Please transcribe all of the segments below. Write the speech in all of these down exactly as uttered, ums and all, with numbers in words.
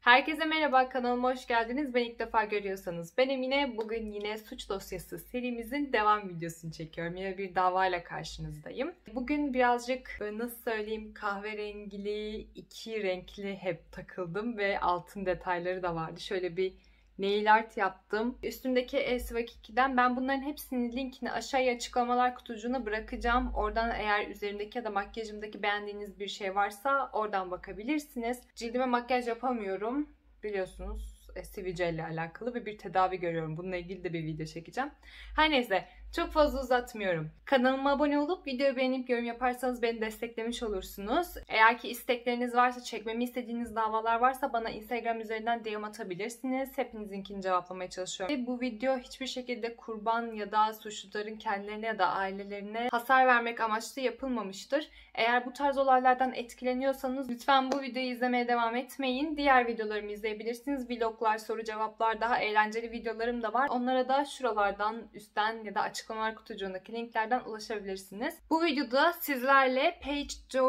Herkese merhaba, kanalıma hoş geldiniz. Beni ilk defa görüyorsanız ben Emine. Bugün yine suç dosyası serimizin devam videosunu çekiyorum. Yine bir davayla karşınızdayım. Bugün birazcık nasıl söyleyeyim kahverengili, iki renkli hep takıldım ve altın detayları da vardı. Şöyle bir nail art yaptım. Üstümdeki Elsivak ikiden ben bunların hepsinin linkini aşağıya açıklamalar kutucuğuna bırakacağım. Oradan eğer üzerimdeki ya da makyajımdaki beğendiğiniz bir şey varsa oradan bakabilirsiniz. Cildime makyaj yapamıyorum. Biliyorsunuz sivilce ile alakalı ve bir tedavi görüyorum. Bununla ilgili de bir video çekeceğim. Her neyse çok fazla uzatmıyorum. Kanalıma abone olup videoyu beğenip yorum yaparsanız beni desteklemiş olursunuz. Eğer ki istekleriniz varsa, çekmemi istediğiniz davalar varsa bana Instagram üzerinden D M atabilirsiniz. Hepinizinkini cevaplamaya çalışıyorum. Bu video hiçbir şekilde kurban ya da suçluların kendilerine ya da ailelerine hasar vermek amaçlı yapılmamıştır. Eğer bu tarz olaylardan etkileniyorsanız lütfen bu videoyu izlemeye devam etmeyin. Diğer videolarımı izleyebilirsiniz. Vloglar, soru cevaplar, daha eğlenceli videolarım da var. Onlara da şuralardan, üstten ya da açıklamalar kutucuğundaki linklerden ulaşabilirsiniz. Bu videoda sizlerle Paige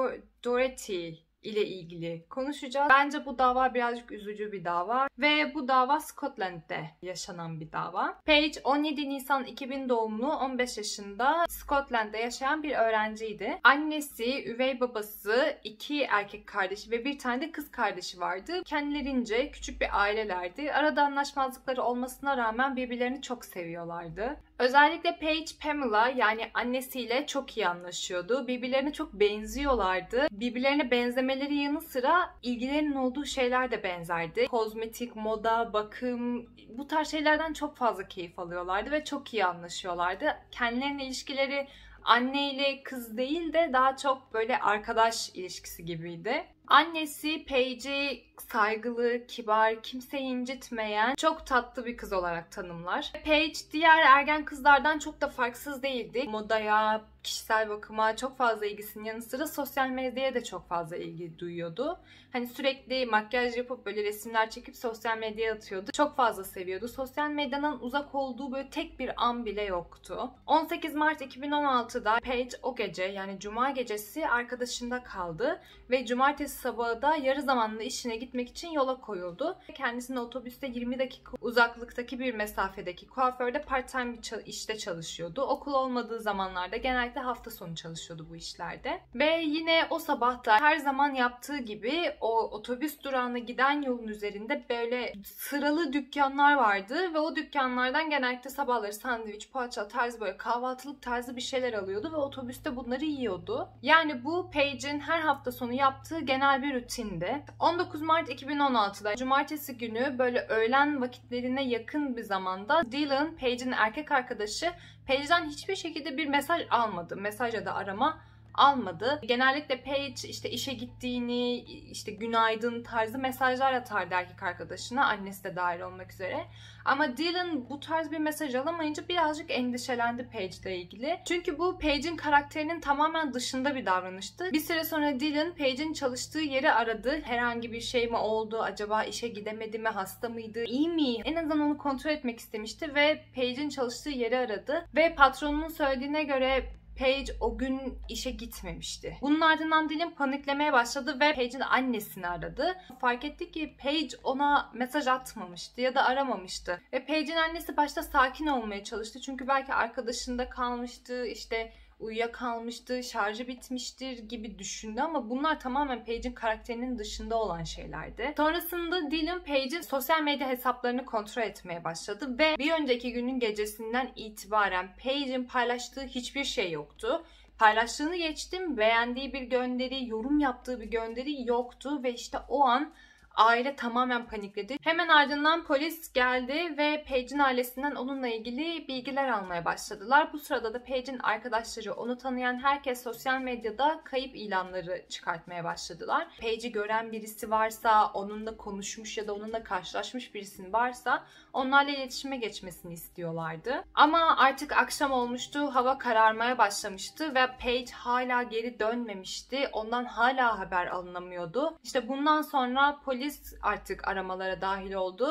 Doherty ile ilgili konuşacağız. Bence bu dava birazcık üzücü bir dava ve bu dava Scotland'de yaşanan bir dava. Paige on yedi Nisan iki bin doğumlu, on beş yaşında Scotland'de yaşayan bir öğrenciydi. Annesi, üvey babası, iki erkek kardeşi ve bir tane de kız kardeşi vardı. Kendilerince küçük bir ailelerdi. Arada anlaşmazlıkları olmasına rağmen birbirlerini çok seviyorlardı. Özellikle Paige, Pamela yani annesiyle çok iyi anlaşıyordu. Birbirlerine çok benziyorlardı. Birbirlerine benzemeleri yanı sıra ilgilerinin olduğu şeyler de benzerdi. Kozmetik, moda, bakım bu tarz şeylerden çok fazla keyif alıyorlardı ve çok iyi anlaşıyorlardı. Kendilerinin ilişkileri anne ile kız değil de daha çok böyle arkadaş ilişkisi gibiydi. Annesi Paige'i saygılı, kibar, kimseyi incitmeyen, çok tatlı bir kız olarak tanımlar. Paige diğer ergen kızlardan çok da farksız değildi. Modaya, kişisel bakıma çok fazla ilgisinin yanı sıra sosyal medyaya da çok fazla ilgi duyuyordu. Hani sürekli makyaj yapıp böyle resimler çekip sosyal medyaya atıyordu. Çok fazla seviyordu. Sosyal medyadan uzak olduğu böyle tek bir an bile yoktu. on sekiz Mart iki bin on altıda Paige o gece yani Cuma gecesi arkadaşında kaldı ve Cumartesi sabahı da yarı zamanlı işine gitmek için yola koyuldu. Kendisinin otobüste yirmi dakika uzaklıktaki bir mesafedeki kuaförde part-time bir işte çalışıyordu. Okul olmadığı zamanlarda genellikle hafta sonu çalışıyordu bu işlerde. Ve yine o sabah da her zaman yaptığı gibi o otobüs durağına giden yolun üzerinde böyle sıralı dükkanlar vardı ve o dükkanlardan genellikle sabahları sandviç, poğaça tarzı böyle kahvaltılık tarzı bir şeyler alıyordu ve otobüste bunları yiyordu. Yani bu Paige'in her hafta sonu yaptığı genel bir rutindi. on dokuz Mart iki bin on altıda Cumartesi günü böyle öğlen vakitlerine yakın bir zamanda Dylan, Paige'in erkek arkadaşı, Paige'den hiçbir şekilde bir mesaj almadı. Mesaj ya da arama almadı. Genellikle Paige işte işe gittiğini, işte günaydın tarzı mesajlar atardı erkek arkadaşına, annesi de dahil olmak üzere. Ama Dylan bu tarz bir mesaj alamayınca birazcık endişelendi Paige ile ilgili. Çünkü bu Paige'in karakterinin tamamen dışında bir davranıştı. Bir süre sonra Dylan Paige'in çalıştığı yeri aradı. Herhangi bir şey mi oldu? Acaba işe gidemedi mi? Hasta mıydı? İyi mi? En azından onu kontrol etmek istemişti ve Paige'in çalıştığı yeri aradı. Ve patronunun söylediğine göre Paige o gün işe gitmemişti. Bunun ardından Dylan paniklemeye başladı ve Paige'in annesini aradı. Fark etti ki Paige ona mesaj atmamıştı ya da aramamıştı. Ve Paige'in annesi başta sakin olmaya çalıştı. Çünkü belki arkadaşında kalmıştı, işte uyuyakalmıştı, şarjı bitmiştir gibi düşündü ama bunlar tamamen Paige'in karakterinin dışında olan şeylerdi. Sonrasında Dylan Paige'in sosyal medya hesaplarını kontrol etmeye başladı ve bir önceki günün gecesinden itibaren Paige'in paylaştığı hiçbir şey yoktu. Paylaştığını geçtim, beğendiği bir gönderi, yorum yaptığı bir gönderi yoktu ve işte o an aile tamamen panikledi. Hemen ardından polis geldi ve Paige'in ailesinden onunla ilgili bilgiler almaya başladılar. Bu sırada da Paige'in arkadaşları, onu tanıyan herkes sosyal medyada kayıp ilanları çıkartmaya başladılar. Paige'i gören birisi varsa, onunla konuşmuş ya da onunla karşılaşmış birisinin varsa onlarla iletişime geçmesini istiyorlardı. Ama artık akşam olmuştu, hava kararmaya başlamıştı ve Paige hala geri dönmemişti. Ondan hala haber alınamıyordu. İşte bundan sonra polis artık aramalara dahil oldu.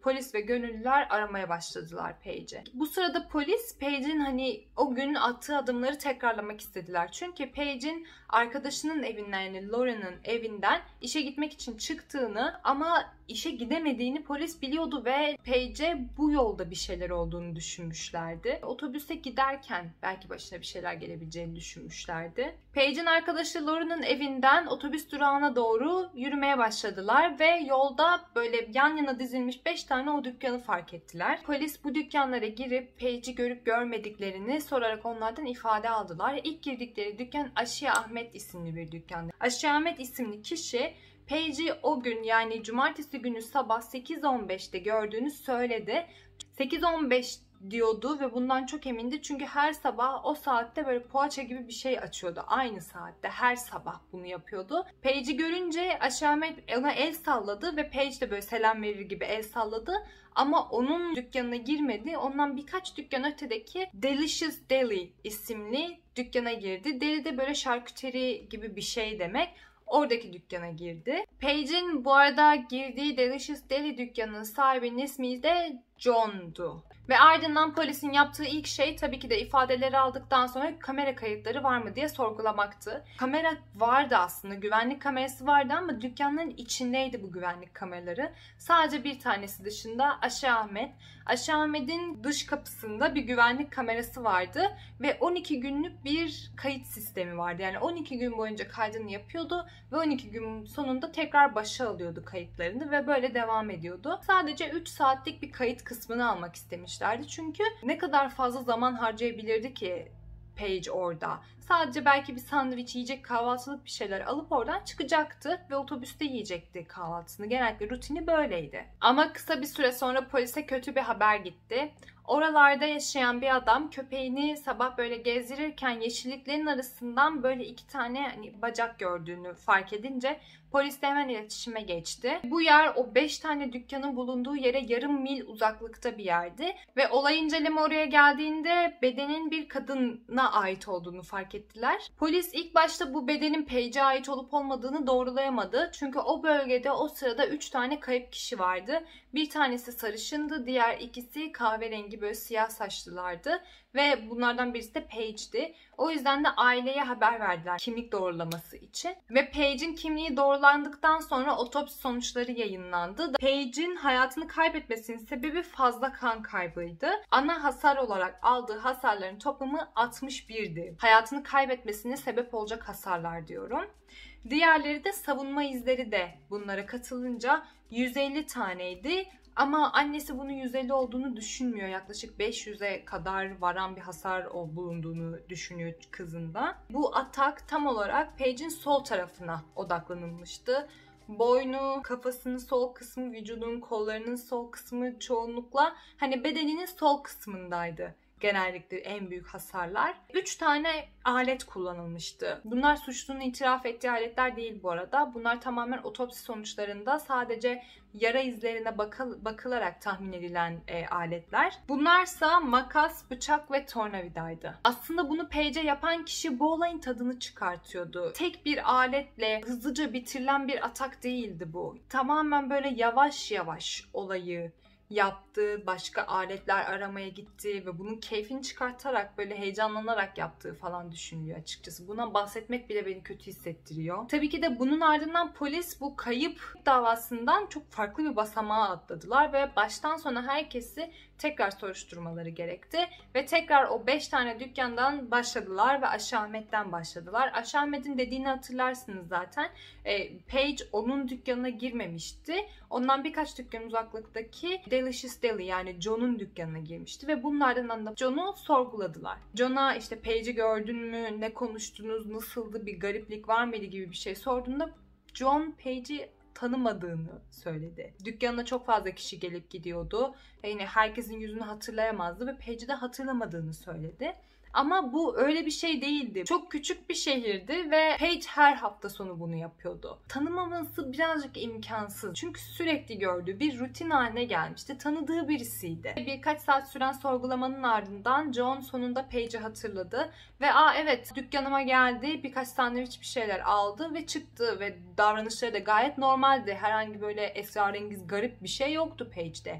polis ve gönüllüler aramaya başladılar Paige'i. Bu sırada polis Paige'in hani o gün attığı adımları tekrarlamak istediler. Çünkü Paige'in arkadaşının evinden, yani Lauren'ın evinden işe gitmek için çıktığını ama işe gidemediğini polis biliyordu ve Paige'e bu yolda bir şeyler olduğunu düşünmüşlerdi. Otobüse giderken belki başına bir şeyler gelebileceğini düşünmüşlerdi. Paige'in arkadaşı Lauren'ın evinden otobüs durağına doğru yürümeye başladılar ve yolda böyle yan yana dizilmiş beş tane o dükkanı fark ettiler. Polis bu dükkanlara girip Paige'i görüp görmediklerini sorarak onlardan ifade aldılar. İlk girdikleri dükkan Aşiye Ahmet isimli bir dükkandı. Aşiye Ahmet isimli kişi Paige'i o gün, yani cumartesi günü sabah sekiz on beşte gördüğünü söyledi. sekiz on beş diyordu ve bundan çok emindi çünkü her sabah o saatte böyle poğaça gibi bir şey açıyordu. Aynı saatte her sabah bunu yapıyordu. Paige'i görünce Aşiye Ahmet ona el salladı ve Paige de böyle selam verir gibi el salladı. Ama onun dükkanına girmedi. Ondan birkaç dükkan ötedeki Delicious Deli isimli dükkana girdi. Deli de böyle şarküteri gibi bir şey demek. Oradaki dükkana girdi. Paige'in bu arada girdiği Delicious Deli dükkanının sahibinin ismi de John'du. Ve ardından polisin yaptığı ilk şey tabii ki de ifadeleri aldıktan sonra kamera kayıtları var mı diye sorgulamaktı. Kamera vardı aslında, güvenlik kamerası vardı ama dükkanların içindeydi bu güvenlik kameraları. Sadece bir tanesi dışında Aşiye Ahmet. Aşiye Ahmet'in dış kapısında bir güvenlik kamerası vardı ve on iki günlük bir kayıt sistemi vardı. Yani on iki gün boyunca kaydını yapıyordu ve on iki gün sonunda tekrar başa alıyordu kayıtlarını ve böyle devam ediyordu. Sadece üç saatlik bir kayıt kısmını almak istemişlerdi. Çünkü ne kadar fazla zaman harcayabilirdi ki Paige orada. Sadece belki bir sandviç, yiyecek, kahvaltılık bir şeyler alıp oradan çıkacaktı ve otobüste yiyecekti kahvaltısını. Genellikle rutini böyleydi. Ama kısa bir süre sonra polise kötü bir haber gitti. Oralarda yaşayan bir adam köpeğini sabah böyle gezdirirken yeşilliklerin arasından böyle iki tane hani bacak gördüğünü fark edince polis de hemen iletişime geçti. Bu yer o beş tane dükkanın bulunduğu yere yarım mil uzaklıkta bir yerdi ve olay inceleme oraya geldiğinde bedenin bir kadına ait olduğunu fark ettiler. Polis ilk başta bu bedenin Paige'e ait olup olmadığını doğrulayamadı. Çünkü o bölgede o sırada üç tane kayıp kişi vardı. Bir tanesi sarışındı, diğer ikisi kahverengi böyle siyah saçlılardı ve bunlardan birisi de Paige'di. O yüzden de aileye haber verdiler kimlik doğrulaması için. Ve Paige'in kimliği doğrulandıktan sonra otopsi sonuçları yayınlandı. Paige'in hayatını kaybetmesinin sebebi fazla kan kaybıydı. Ana hasar olarak aldığı hasarların toplamı altmış birdi. Hayatını kaybetmesine sebep olacak hasarlar diyorum. Diğerleri de savunma izleri de bunlara katılınca yüz elli taneydi. Ama annesi bunun yüz elli olduğunu düşünmüyor. Yaklaşık beş yüze kadar varan bir hasar bulunduğunu düşünüyor kızında. Bu atak tam olarak Paige'in sol tarafına odaklanılmıştı. Boynu, kafasının sol kısmı, vücudunun kollarının sol kısmı çoğunlukla hani bedeninin sol kısmındaydı. Genellikle en büyük hasarlar. üç tane alet kullanılmıştı. Bunlar suçlunun itiraf ettiği aletler değil bu arada. Bunlar tamamen otopsi sonuçlarında sadece yara izlerine bakıl bakılarak tahmin edilen e, aletler. Bunlarsa makas, bıçak ve tornavidaydı. Aslında bunu Paige'e yapan kişi bu olayın tadını çıkartıyordu. Tek bir aletle hızlıca bitirilen bir atak değildi bu. Tamamen böyle yavaş yavaş olayı yaptığı, başka aletler aramaya gitti ve bunun keyfini çıkartarak böyle heyecanlanarak yaptığı falan düşünülüyor açıkçası. Buna bahsetmek bile beni kötü hissettiriyor. Tabii ki de bunun ardından polis bu kayıp davasından çok farklı bir basamağa atladılar ve baştan sona herkesi tekrar soruşturmaları gerekti ve tekrar o beş tane dükkandan başladılar ve Aşiye Ahmet'ten başladılar. Aşiye Ahmet'in dediğini hatırlarsınız zaten. E, Paige onun dükkanına girmemişti. Ondan birkaç dükkan uzaklıktaki Delicious Deli, yani John'un dükkanına girmişti ve bunlardan da John'u sorguladılar. John'a işte Paige'i gördün mü, ne konuştunuz, nasıldı, bir gariplik var mıydı gibi bir şey sorduğunda John Paige'i tanımadığını söyledi. Dükkanına çok fazla kişi gelip gidiyordu. Yani herkesin yüzünü hatırlayamazdı ve Paige'i de hatırlamadığını söyledi. Ama bu öyle bir şey değildi. Çok küçük bir şehirdi ve Paige her hafta sonu bunu yapıyordu. Tanımaması birazcık imkansız. Çünkü sürekli gördüğü bir rutin haline gelmişti. Tanıdığı birisiydi. Birkaç saat süren sorgulamanın ardından John sonunda Paige'i hatırladı. Ve aa evet, dükkanıma geldi, birkaç sandviç bir şeyler aldı ve çıktı ve davranışları da gayet normaldi. Herhangi böyle esrarengiz, garip bir şey yoktu Paige'de.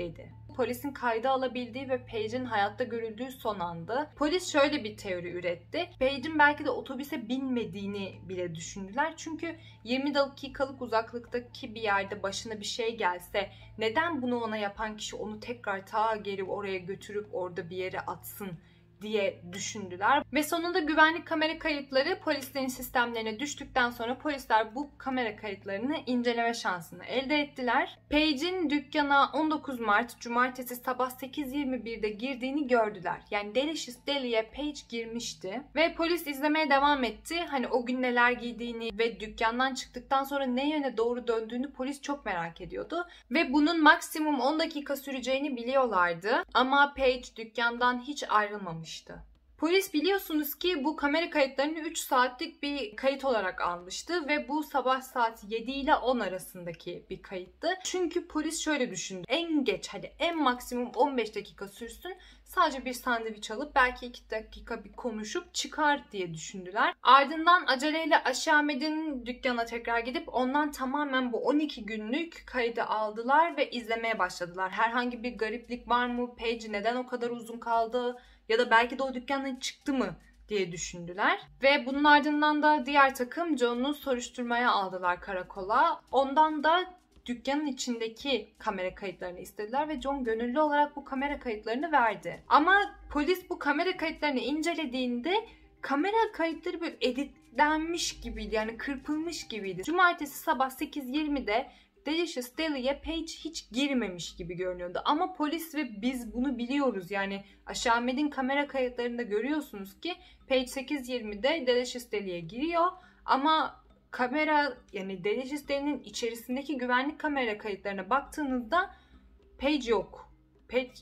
dedi. Polisin kayda alabildiği ve Paige'in hayatta görüldüğü son andı. Polis şöyle bir teori üretti. Paige'in belki de otobüse binmediğini bile düşündüler. Çünkü yirmi dakikalık uzaklıktaki bir yerde başına bir şey gelse neden bunu ona yapan kişi onu tekrar ta geri oraya götürüp orada bir yere atsın diye düşündüler. Ve sonunda güvenlik kamera kayıtları polislerin sistemlerine düştükten sonra polisler bu kamera kayıtlarını inceleme şansını elde ettiler. Paige'in dükkana on dokuz Mart Cumartesi sabah sekiz yirmi birde girdiğini gördüler. Yani Delicious Deli'ye Paige girmişti. Ve polis izlemeye devam etti. Hani o gün neler giydiğini ve dükkandan çıktıktan sonra ne yöne doğru döndüğünü polis çok merak ediyordu. Ve bunun maksimum on dakika süreceğini biliyorlardı. Ama Paige dükkandan hiç ayrılmamış. Polis biliyorsunuz ki bu kamera kayıtlarını üç saatlik bir kayıt olarak almıştı ve bu sabah saat yedi ile on arasındaki bir kayıttı. Çünkü polis şöyle düşündü. En geç hadi en maksimum on beş dakika sürsün. Sadece bir sandviç alıp belki iki dakika bir konuşup çıkar diye düşündüler. Ardından aceleyle Aşi Ahmet'in dükkana tekrar gidip ondan tamamen bu on iki günlük kaydı aldılar ve izlemeye başladılar. Herhangi bir gariplik var mı? Paige neden o kadar uzun kaldı? Ya da belki de o dükkandan çıktı mı diye düşündüler. Ve bunun ardından da diğer takım John'u soruşturmaya aldılar karakola. Ondan da dükkanın içindeki kamera kayıtlarını istediler ve John gönüllü olarak bu kamera kayıtlarını verdi. Ama polis bu kamera kayıtlarını incelediğinde kamera kayıtları böyle editlenmiş gibiydi, yani kırpılmış gibiydi. Cumartesi sabah sekiz yirmide Delicious Deli'ye Paige hiç girmemiş gibi görünüyordu. Ama polis ve biz bunu biliyoruz. Yani Aşi Ahmet'in kamera kayıtlarında görüyorsunuz ki Paige sekiz yirmide Delicious Deli'ye giriyor. Ama kamera, yani Delicious Deli'nin içerisindeki güvenlik kamera kayıtlarına baktığınızda Paige yok. Paige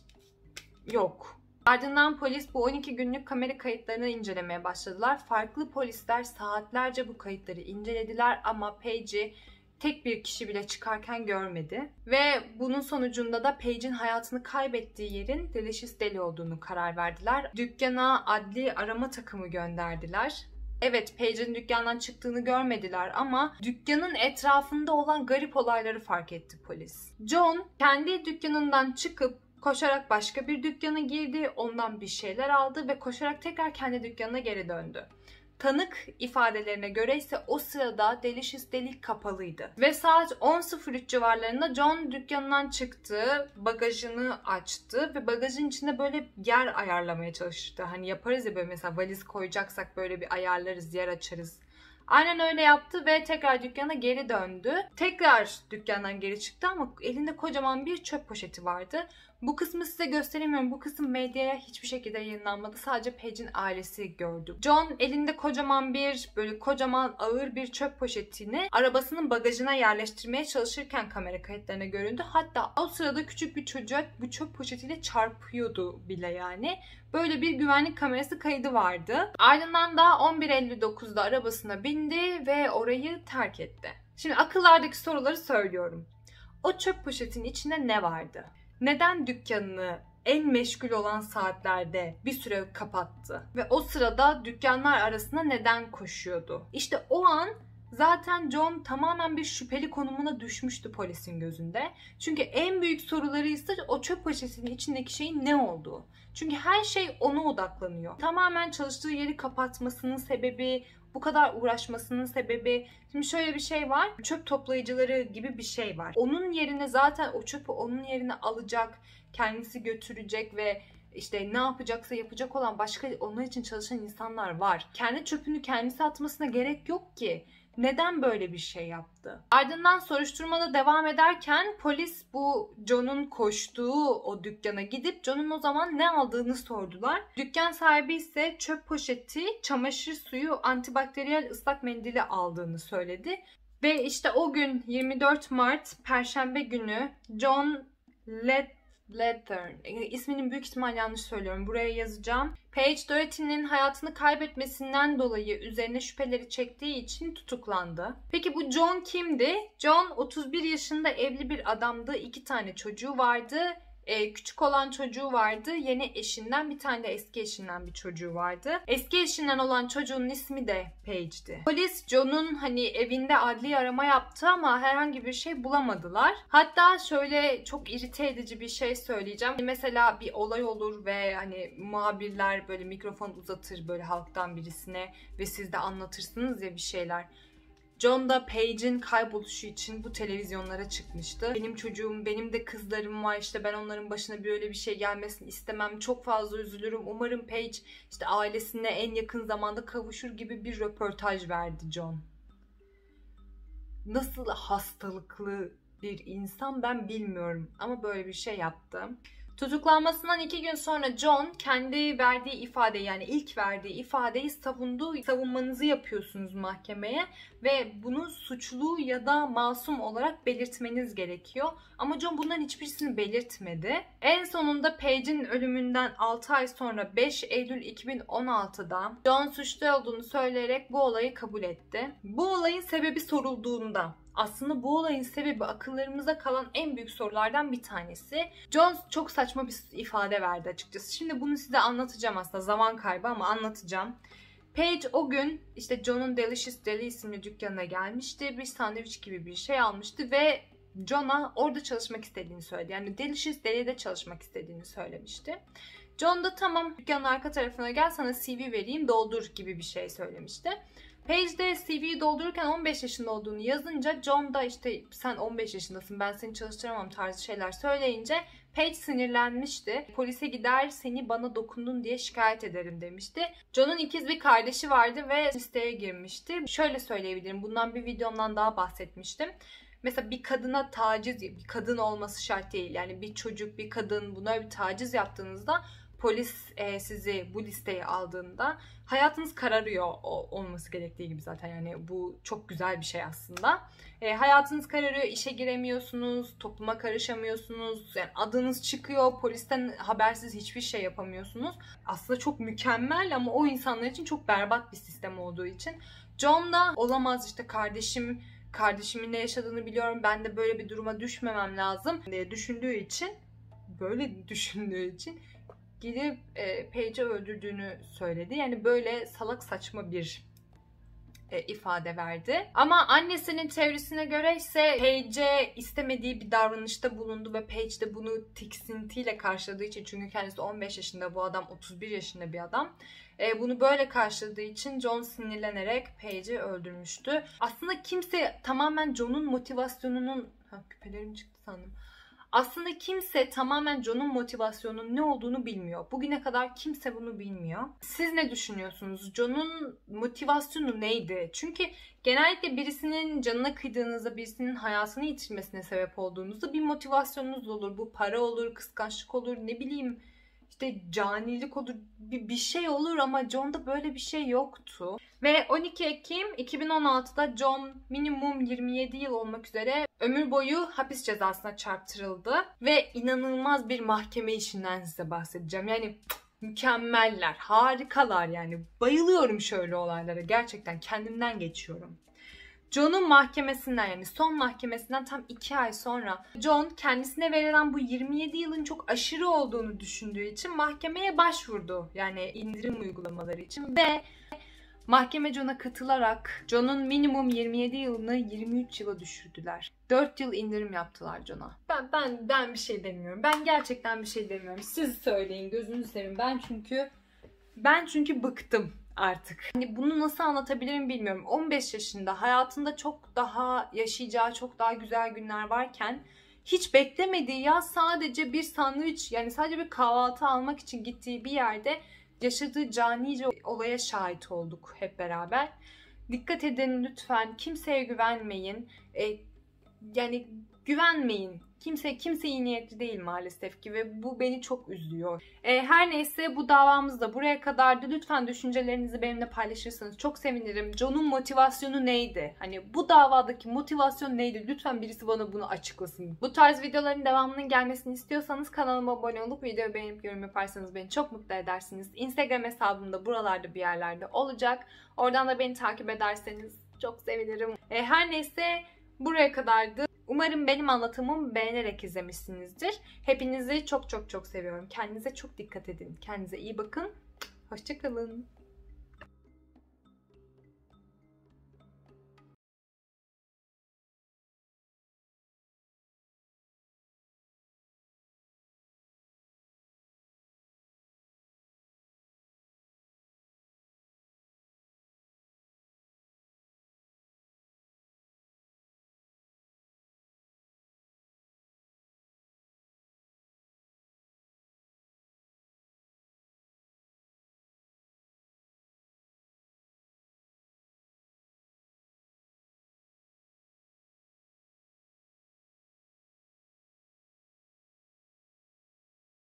yok. Ardından polis bu on iki günlük kamera kayıtlarını incelemeye başladılar. Farklı polisler saatlerce bu kayıtları incelediler ama Paige'i tek bir kişi bile çıkarken görmedi. Ve bunun sonucunda da Paige'in hayatını kaybettiği yerin Delicious Deli olduğunu karar verdiler. Dükkana adli arama takımı gönderdiler. Evet, Paige'in dükkandan çıktığını görmediler ama dükkanın etrafında olan garip olayları fark etti polis. John kendi dükkanından çıkıp koşarak başka bir dükkana girdi, ondan bir şeyler aldı ve koşarak tekrar kendi dükkanına geri döndü. Tanık ifadelerine göre ise o sırada Delicious Deli kapalıydı. Ve saat on sıfır üç civarlarında John dükkanından çıktı, bagajını açtı ve bagajın içinde böyle yer ayarlamaya çalıştı. Hani yaparız ya böyle, mesela valiz koyacaksak böyle bir ayarlarız, yer açarız. Aynen öyle yaptı ve tekrar dükkana geri döndü. Tekrar dükkandan geri çıktı ama elinde kocaman bir çöp poşeti vardı. Bu kısmı size gösteremiyorum. Bu kısım medyaya hiçbir şekilde yayınlanmadı. Sadece Paige'in ailesi gördü. John elinde kocaman bir, böyle kocaman ağır bir çöp poşetini arabasının bagajına yerleştirmeye çalışırken kamera kayıtlarına göründü. Hatta o sırada küçük bir çocuğa bu çöp poşetiyle çarpıyordu bile yani. Böyle bir güvenlik kamerası kaydı vardı. Ardından da on bir elli dokuzda arabasına bindi ve orayı terk etti. Şimdi akıllardaki soruları söylüyorum. O çöp poşetinin içinde ne vardı? Neden dükkanını en meşgul olan saatlerde bir süre kapattı? Ve o sırada dükkanlar arasında neden koşuyordu? İşte o an zaten John tamamen bir şüpheli konumuna düşmüştü polisin gözünde. Çünkü en büyük soruları ise o çöp poşetinin içindeki şeyin ne olduğu. Çünkü her şey ona odaklanıyor. Tamamen çalıştığı yeri kapatmasının sebebi, bu kadar uğraşmasının sebebi, şimdi şöyle bir şey var, çöp toplayıcıları gibi bir şey var. Onun yerine zaten o çöpü onun yerine alacak, kendisi götürecek ve işte ne yapacaksa yapacak olan başka onun için çalışan insanlar var. Kendi çöpünü kendisi atmasına gerek yok ki. Neden böyle bir şey yaptı? Ardından soruşturmada devam ederken polis bu John'un koştuğu o dükkana gidip John'un o zaman ne aldığını sordular. Dükkan sahibi ise çöp poşeti, çamaşır suyu, antibakteriyel ıslak mendili aldığını söyledi. Ve işte o gün yirmi dört Mart Perşembe günü John Led Lethern, isminin büyük ihtimal yanlış söylüyorum, buraya yazacağım. Paige Doherty'nin hayatını kaybetmesinden dolayı üzerine şüpheleri çektiği için tutuklandı. Peki bu John kimdi? John otuz bir yaşında evli bir adamdı, iki tane çocuğu vardı Ee, küçük olan çocuğu vardı. Yeni eşinden, bir tane de eski eşinden bir çocuğu vardı. Eski eşinden olan çocuğun ismi de Paige'di. Polis John'un hani evinde adli arama yaptı ama herhangi bir şey bulamadılar. Hatta şöyle çok irite edici bir şey söyleyeceğim. Mesela bir olay olur ve hani muhabirler böyle mikrofon uzatır böyle halktan birisine ve siz de anlatırsınız ya bir şeyler. John da Paige'in kayboluşu için bu televizyonlara çıkmıştı. Benim çocuğum, benim de kızlarım var, işte ben onların başına böyle bir şey gelmesini istemem. Çok fazla üzülürüm. Umarım Paige işte ailesine en yakın zamanda kavuşur gibi bir röportaj verdi John. Nasıl hastalıklı bir insan ben bilmiyorum ama böyle bir şey yaptı. Tutuklanmasından iki gün sonra John kendi verdiği ifade, yani ilk verdiği ifadeyi savundu. Savunmanızı yapıyorsunuz mahkemeye ve bunu suçlu ya da masum olarak belirtmeniz gerekiyor. Ama John bunların hiçbirisini belirtmedi. En sonunda Paige'in ölümünden altı ay sonra beş Eylül iki bin on altıda John suçlu olduğunu söyleyerek bu olayı kabul etti. Bu olayın sebebi sorulduğunda, aslında bu olayın sebebi akıllarımıza kalan en büyük sorulardan bir tanesi. John çok saçma bir ifade verdi açıkçası. Şimdi bunu size anlatacağım, aslında zaman kaybı ama anlatacağım. Paige o gün işte John'un Delicious Deli isimli dükkanına gelmişti. Bir sandviç gibi bir şey almıştı ve John'a orada çalışmak istediğini söyledi. Yani Delicious Deli'de çalışmak istediğini söylemişti. John da tamam dükkanın arka tarafına gel sana C V vereyim doldur gibi bir şey söylemişti. Paige de C V'yi doldururken on beş yaşında olduğunu yazınca John da işte sen on beş yaşındasın ben seni çalıştıramam tarzı şeyler söyleyince Paige sinirlenmişti. Polise gider seni bana dokundun diye şikayet ederim demişti. John'un ikiz bir kardeşi vardı ve listeye girmişti. Şöyle söyleyebilirim, bundan bir videomdan daha bahsetmiştim. Mesela bir kadına taciz, bir kadın olması şart değil. Yani bir çocuk, bir kadın buna bir taciz yaptığınızda polis e, sizi bu listeye aldığında hayatınız kararıyor o, olması gerektiği gibi zaten. Yani bu çok güzel bir şey aslında. E, hayatınız kararıyor, işe giremiyorsunuz, topluma karışamıyorsunuz. Yani adınız çıkıyor, polisten habersiz hiçbir şey yapamıyorsunuz. Aslında çok mükemmel ama o insanlar için çok berbat bir sistem olduğu için. John da olamaz işte kardeşim, kardeşimin ne yaşadığını biliyorum, ben de böyle bir duruma düşmemem lazım diye düşündüğü için, böyle düşündüğü için gidip e, Paige'i öldürdüğünü söyledi. Yani böyle salak saçma bir e, ifade verdi. Ama annesinin teorisine göre ise Paige'e istemediği bir davranışta bulundu ve Paige de bunu tiksintiyle karşıladığı için, çünkü kendisi on beş yaşında, bu adam otuz bir yaşında bir adam. E, bunu böyle karşıladığı için John sinirlenerek Paige'i öldürmüştü. Aslında kimse tamamen John'un motivasyonunun... Ha, küpelerim çıktı sandım. Aslında kimse tamamen John'un motivasyonunun ne olduğunu bilmiyor. Bugüne kadar kimse bunu bilmiyor. Siz ne düşünüyorsunuz? John'un motivasyonu neydi? Çünkü genellikle birisinin canına kıydığınızda, birisinin hayatını yitirmesine sebep olduğunuzda bir motivasyonunuz olur. Bu para olur, kıskançlık olur, ne bileyim işte canilik olur, bir, bir şey olur ama John'da böyle bir şey yoktu. Ve on iki Ekim iki bin on altıda John minimum yirmi yedi yıl olmak üzere ömür boyu hapis cezasına çarptırıldı. Ve inanılmaz bir mahkeme işinden size bahsedeceğim. Yani mükemmeller, harikalar yani. Bayılıyorum şöyle olaylara. Gerçekten kendimden geçiyorum. John'un mahkemesinden, yani son mahkemesinden tam iki ay sonra John kendisine verilen bu yirmi yedi yılın çok aşırı olduğunu düşündüğü için mahkemeye başvurdu. Yani indirim uygulamaları için ve mahkeme John'a katılarak John'un minimum yirmi yedi yılını yirmi üç yıla düşürdüler. dört yıl indirim yaptılar John'a. Ben ben ben bir şey demiyorum. Ben gerçekten bir şey demiyorum. Siz söyleyin, gözünüzü seveyim. Ben çünkü ben çünkü bıktım artık. Hani bunu nasıl anlatabilirim bilmiyorum. on beş yaşında hayatında çok daha yaşayacağı çok daha güzel günler varken hiç beklemediği ya sadece bir sandviç, yani sadece bir kahvaltı almak için gittiği bir yerde yaşadığı canice olaya şahit olduk hep beraber. Dikkat edin lütfen. Kimseye güvenmeyin. E, yani güvenmeyin. Kimse kimse iyi niyetli değil maalesef ki ve bu beni çok üzüyor. E, her neyse bu davamız da buraya kadardı. Lütfen düşüncelerinizi benimle paylaşırsanız çok sevinirim. John'un motivasyonu neydi? Hani bu davadaki motivasyon neydi? Lütfen birisi bana bunu açıklasın. Bu tarz videoların devamının gelmesini istiyorsanız kanalıma abone olup videoyu beğenip yorum yaparsanız beni çok mutlu edersiniz. Instagram hesabım da buralarda bir yerlerde olacak. Oradan da beni takip ederseniz çok sevinirim. E, her neyse buraya kadardı. Umarım benim anlatımımı beğenerek izlemişsinizdir. Hepinizi çok çok çok seviyorum. Kendinize çok dikkat edin. Kendinize iyi bakın. Hoşça kalın.